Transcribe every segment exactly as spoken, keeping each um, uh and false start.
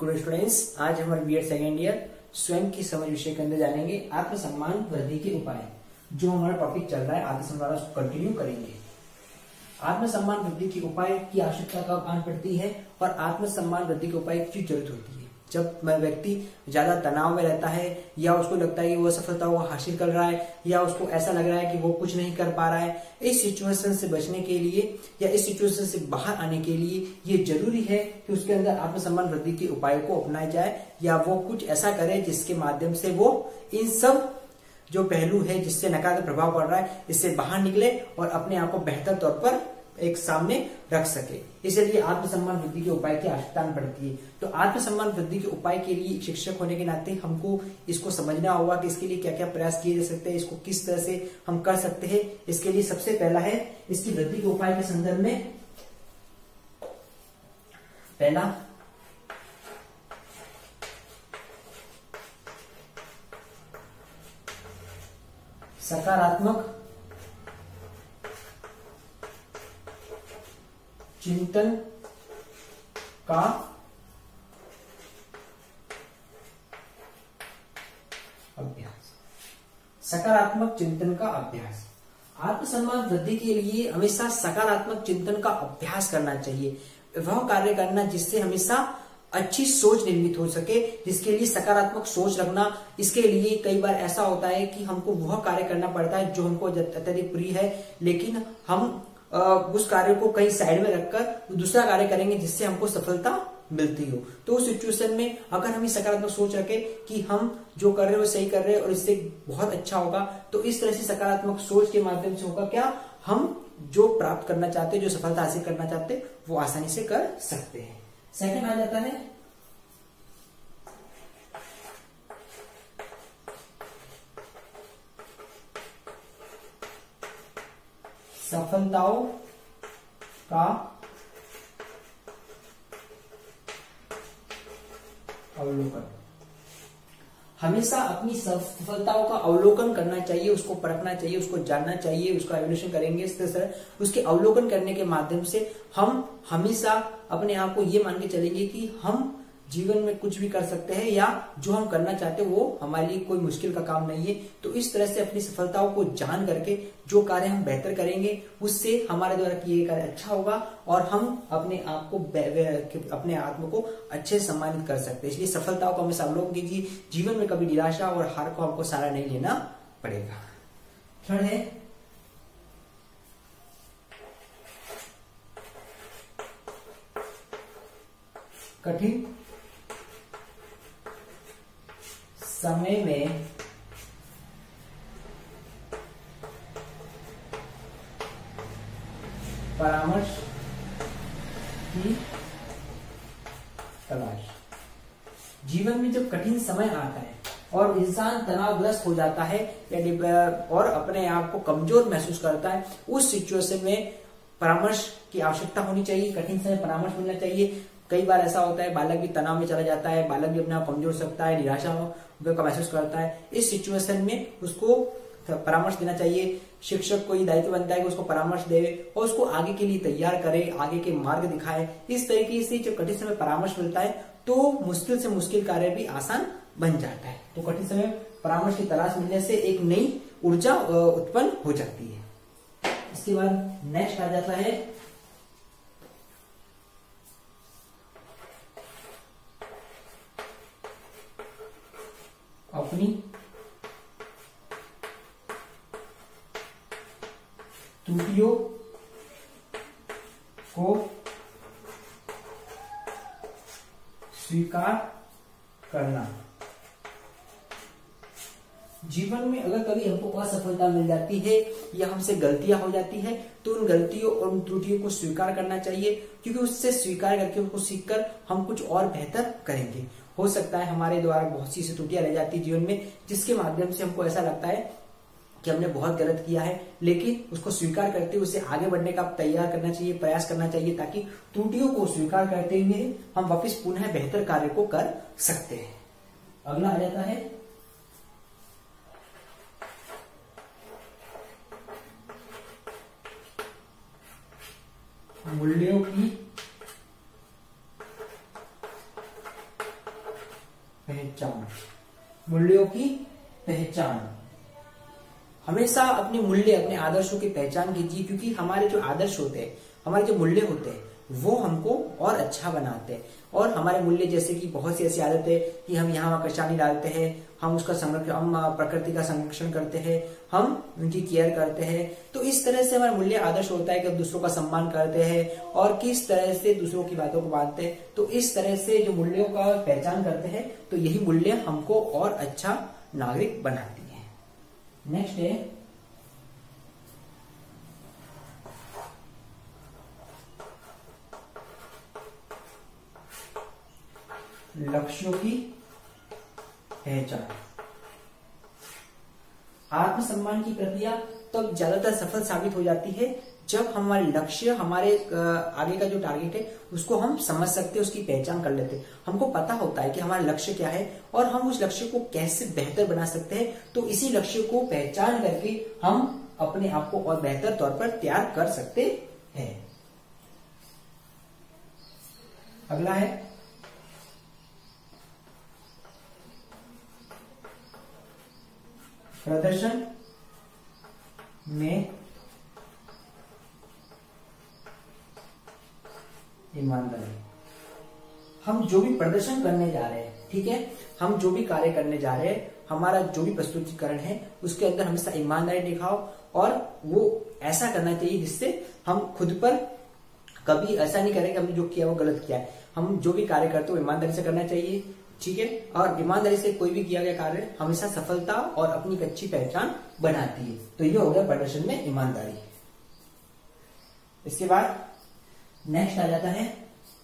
Good students, आज हमारे BEd second year स्वयं की समझ विषय के अंदर जानेंगे आत्मसम्मान वृद्धि के उपाय। जो हमारा टॉपिक चल रहा है आत्मसम्मान, उसको कंटिन्यू करेंगे। आत्मसम्मान वृद्धि के उपाय की आवश्यकता कब आन पड़ती है और आत्मसम्मान वृद्धि के उपाय की जरूरत होती है? जब व्यक्ति ज्यादा तनाव में रहता है या उसको लगता है कि वो सफलता वो हासिल कर रहा है या उसको ऐसा लग रहा है कि वो कुछ नहीं कर पा रहा है। इस सिचुएशन से बचने के लिए या इस सिचुएशन से बाहर आने के लिए ये जरूरी है कि उसके अंदर आत्मसम्मान वृद्धि के उपायों को अपनाया जाए या वो कुछ ऐसा करे जिसके माध्यम से वो इन सब जो पहलू है जिससे नकारात्मक प्रभाव पड़ रहा है इससे बाहर निकले और अपने आप को बेहतर तौर पर एक सामने रख सके। इसलिए आत्मसम्मान वृद्धि के उपाय की आवश्यकता पड़ती है। तो आत्मसम्मान वृद्धि के उपाय के लिए शिक्षक होने के नाते हमको इसको समझना होगा कि इसके लिए क्या क्या प्रयास किए जा सकते हैं, इसको किस तरह से हम कर सकते हैं। इसके लिए सबसे पहला है इसकी वृद्धि के उपाय के संदर्भ में पहला सकारात्मक चिंतन का अभ्यास। सकारात्मक चिंतन का अभ्यास। आत्मसम्मान वृद्धि के लिए हमेशा सकारात्मक चिंतन का अभ्यास करना चाहिए। वह कार्य करना जिससे हमेशा अच्छी सोच निर्मित हो सके, जिसके लिए सकारात्मक सोच रखना। इसके लिए कई बार ऐसा होता है कि हमको वह कार्य करना पड़ता है जो हमको अत्यधिक प्रिय है, लेकिन हम उस कार्य को कहीं साइड में रखकर दूसरा कार्य करेंगे जिससे हमको सफलता मिलती हो। तो उस सिचुएशन में अगर हम सकारात्मक सोच रखें कि हम जो कर रहे हैं वो सही कर रहे हैं और इससे बहुत अच्छा होगा, तो इस तरह से सकारात्मक सोच के माध्यम से होगा क्या, हम जो प्राप्त करना चाहते हैं, जो सफलता हासिल करना चाहते हैं, वो आसानी से कर सकते हैं। सेकंड आ जाता है सफलताओं का अवलोकन। हमेशा अपनी सफलताओं का अवलोकन करना चाहिए, उसको परखना चाहिए, उसको जानना चाहिए, उसका एवोल्यूशन करेंगे। इस तरह से उसके अवलोकन करने के माध्यम से हम हमेशा अपने आप को ये मान के चलेंगे कि हम जीवन में कुछ भी कर सकते हैं या जो हम करना चाहते हैं वो हमारे लिए कोई मुश्किल का काम नहीं है। तो इस तरह से अपनी सफलताओं को जान करके जो कार्य हम बेहतर करेंगे उससे हमारे द्वारा किए कार्य अच्छा होगा और हम अपने आप को अपने आत्म को अच्छे सम्मानित कर सकते हैं। इसलिए सफलताओं को हमेशा अवलोकन कीजिए। जीवन में कभी निराशा और हार को हमको सहारा नहीं लेना पड़ेगा। थर्ड है कठिन समय में परामर्श की तलाश। जीवन में जब कठिन समय आता है और इंसान तनावग्रस्त हो जाता है और अपने आप को कमजोर महसूस करता है, उस सिचुएशन में परामर्श की आवश्यकता होनी चाहिए। कठिन समय परामर्श मिलना चाहिए। कई बार ऐसा होता है बालक भी तनाव में चला जाता है, बालक भी अपने आप कमजोर सकता है, निराशा का महसूस करता है। इस सिचुएशन में उसको परामर्श देना चाहिए। शिक्षक को ये दायित्व बनता है कि उसको परामर्श दे और उसको आगे के लिए तैयार करे, आगे के मार्ग दिखाए। इस तरीके से जब कठिन समय परामर्श मिलता है तो मुश्किल से मुश्किल कार्य भी आसान बन जाता है। तो कठिन समय परामर्श की तलाश मिलने से एक नई ऊर्जा उत्पन्न हो जाती है। इसके बाद नेक्स्ट आ जाता है अपनी त्रुटियों को स्वीकार करना। जीवन में अगर कभी हमको असफलता मिल जाती है या हमसे गलतियां हो जाती है तो उन गलतियों और उन त्रुटियों को स्वीकार करना चाहिए, क्योंकि उससे स्वीकार करके उनको सीखकर हम कुछ और बेहतर करेंगे। हो सकता है हमारे द्वारा बहुत सी ऐसी त्रुटियां रह जाती है जीवन में जिसके माध्यम से हमको ऐसा लगता है कि हमने बहुत गलत किया है, लेकिन उसको स्वीकार करते हुए उसे आगे बढ़ने का तैयार करना चाहिए, प्रयास करना चाहिए, ताकि त्रुटियों को स्वीकार करते हुए हम वापस पुनः बेहतर कार्य को कर सकते हैं। अगला आ जाता है मूल्यों की पहचान, मूल्यों की पहचान। हमेशा अपने मूल्य, अपने आदर्शों की पहचान कीजिए, क्योंकि हमारे जो आदर्श होते हैं, हमारे जो मूल्य होते हैं, वो हमको और अच्छा बनाते हैं। और हमारे मूल्य जैसे कि बहुत सी ऐसी आदतें कि हम यहाँ कचरा नहीं डालते हैं, हम उसका संरक्षण, हम प्रकृति का संरक्षण करते हैं, हम उनकी केयर करते हैं। तो इस तरह से हमारा मूल्य आदर्श होता है कि हम दूसरों का सम्मान करते हैं और किस तरह से दूसरों की बातों को मानते हैं। तो इस तरह से जो मूल्यों का पहचान करते हैं, तो यही मूल्य हमको और अच्छा नागरिक बनाती है। नेक्स्ट है लक्ष्यों की पहचान। आत्मसम्मान की प्रक्रिया तब ज्यादातर सफल साबित हो जाती है जब हमारे लक्ष्य, हमारे आगे का जो टारगेट है, उसको हम समझ सकते हैं, उसकी पहचान कर लेते हैं। हमको पता होता है कि हमारा लक्ष्य क्या है और हम उस लक्ष्य को कैसे बेहतर बना सकते हैं। तो इसी लक्ष्य को पहचान करके हम अपने आप को और बेहतर तौर पर तैयार कर सकते हैं। अगला है प्रदर्शन में ईमानदारी। हम जो भी प्रदर्शन करने जा रहे हैं, ठीक है, हम जो भी कार्य करने जा रहे हैं, हमारा जो भी प्रस्तुतिकरण है, उसके अंदर हमेशा ईमानदारी दिखाओ। और वो ऐसा करना चाहिए जिससे हम खुद पर कभी ऐसा नहीं करें कि हमने जो किया वो गलत किया है। हम जो भी कार्य करते हो ईमानदारी से करना चाहिए, ठीक है। और ईमानदारी से कोई भी किया गया कार्य हमेशा सफलता और अपनी एक अच्छी पहचान बनाती है। तो ये हो गया प्रदर्शन में ईमानदारी। इसके बाद नेक्स्ट आ जाता है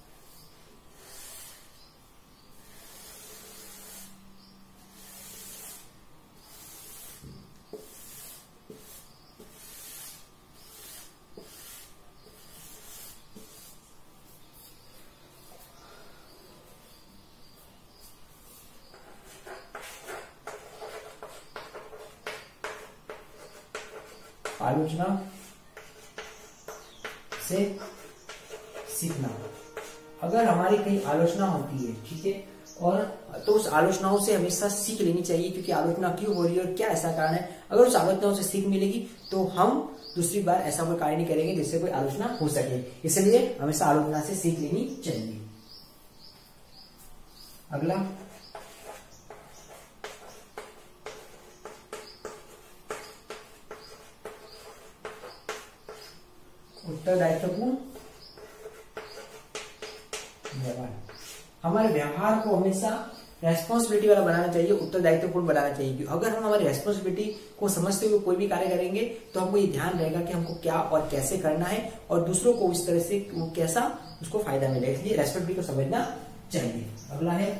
आलोचना से सीखना। अगर हमारी कहीं आलोचना होती है, ठीक है, और तो उस आलोचनाओं से हमेशा सीख लेनी चाहिए, क्योंकि आलोचना क्यों हो रही है और क्या ऐसा कारण है। अगर उस आलोचनाओं से सीख मिलेगी तो हम दूसरी बार ऐसा कोई कार्य नहीं करेंगे जिससे कोई आलोचना हो सके। इसलिए हमेशा आलोचना से सीख लेनी चाहिए। अगला उत्तरदायित्वपूर्ण व्यवहार। हमारे व्यवहार को हमेशा रेस्पॉन्सिबिलिटी वाला बनाना चाहिए, उत्तरदायित्वपूर्ण बनाना चाहिए। क्योंकि अगर हम हमारी रेस्पॉन्सिबिलिटी को समझते हुए कोई भी कार्य करेंगे तो हमको ये ध्यान रहेगा कि हमको क्या और कैसे करना है और दूसरों को इस तरह से कैसा उसको फायदा मिलेगा। इसलिए रेस्पॉन्सिबिलिटी को समझना चाहिए। अगला है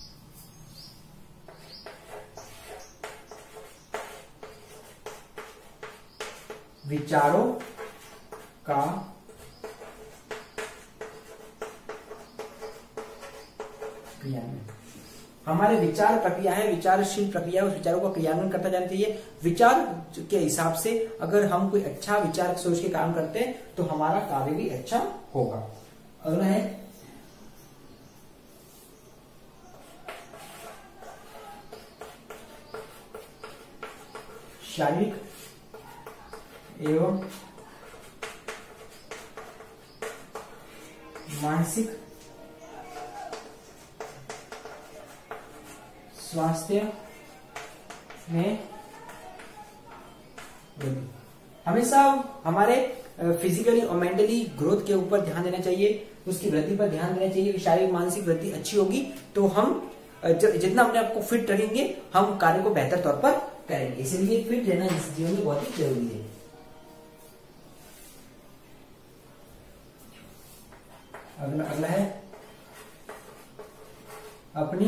विचारों का क्रियान्वयन। हमारे विचार प्रक्रिया है, विचारशील प्रक्रिया, उस विचारों का क्रियान्वयन करता जाना चाहिए। विचार के हिसाब से अगर हम कोई अच्छा विचार सोच के काम करते हैं तो हमारा कार्य भी अच्छा होगा। अगला है शारीरिक एवं मानसिक स्वास्थ्य में वृद्धि। हमेशा हमारे फिजिकली और मेंटली ग्रोथ के ऊपर ध्यान देना चाहिए, उसकी वृद्धि पर ध्यान देना चाहिए। शारीरिक मानसिक वृद्धि अच्छी होगी तो हम जितना अपने आप को फिट रखेंगे हम कार्य को बेहतर तौर पर करेंगे। इसलिए फिट रहना इस जीवन में बहुत ही जरूरी है। अगला अगला है अपनी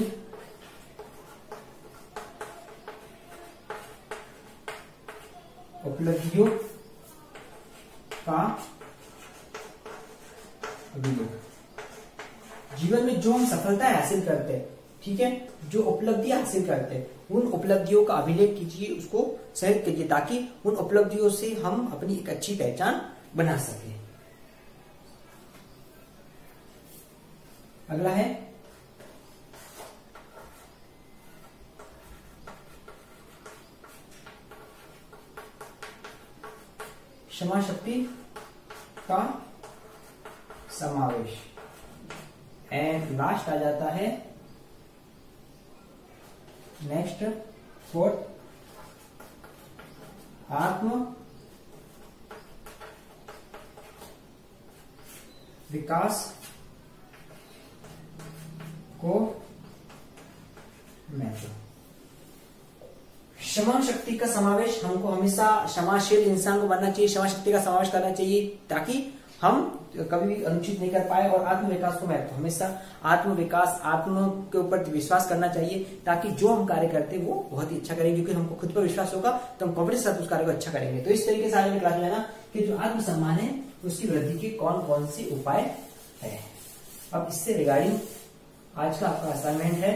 उपलब्धियों का अभिलेख। जीवन में जो हम सफलताएं हासिल करते हैं, ठीक है, जो उपलब्धियां हासिल करते हैं, उन उपलब्धियों का अभिलेख कीजिए, उसको संग्रहित कीजिए ताकि उन उपलब्धियों से हम अपनी एक अच्छी पहचान बना सकें। अगला है क्षमा शक्ति का समावेश। एंड लास्ट आ जाता है नेक्स्ट फोर्थ, आत्म विकास को महत्व। क्षमा शक्ति का समावेश, हमको हमेशा क्षमाशील इंसान को बनना चाहिए, क्षमा शक्ति का समावेश करना चाहिए ताकि हम कभी भी अनुचित नहीं कर पाए। और आत्म विकास को महत्व, हमेशा आत्म विकास, आत्म के ऊपर विश्वास करना चाहिए ताकि जो हम कार्य करते हैं वो बहुत ही अच्छा करेंगे, क्योंकि हमको खुद पर विश्वास होगा तो हम कॉन्फिडेंस के साथ उस कार्य को अच्छा करेंगे। तो इस तरीके से आगे क्लास में ना कि जो आत्मसम्मान है उसकी वृद्धि के कौन कौन से उपाय है। अब इससे रिगार्डिंग आज का आपका असाइनमेंट है,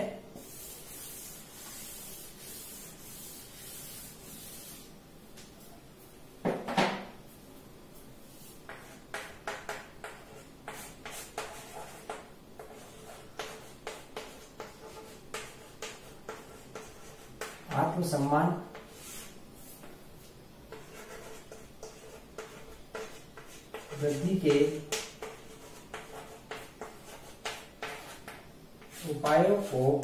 आत्मसम्मान वृद्धि के उपायों को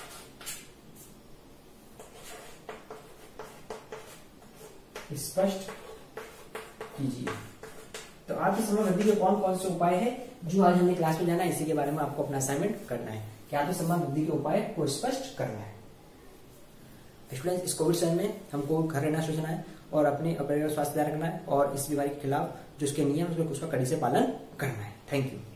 स्पष्ट कीजिए। तो आत्मसम्मान वृद्धि के कौन कौन से उपाय है जो आज हमने क्लास में जाना है, इसी के बारे में आपको अपना असाइनमेंट करना है कि आत्मसम्मान वृद्धि के उपाय को स्पष्ट करना है। स्टूडेंट्स, इस कोविड समय में हमको घर रहना सोचना है और अपने अपने स्वास्थ्य ध्यान रखना है और इस बीमारी के खिलाफ जो उसके नियम है उसका कड़ी से पालन करना है। Thank you.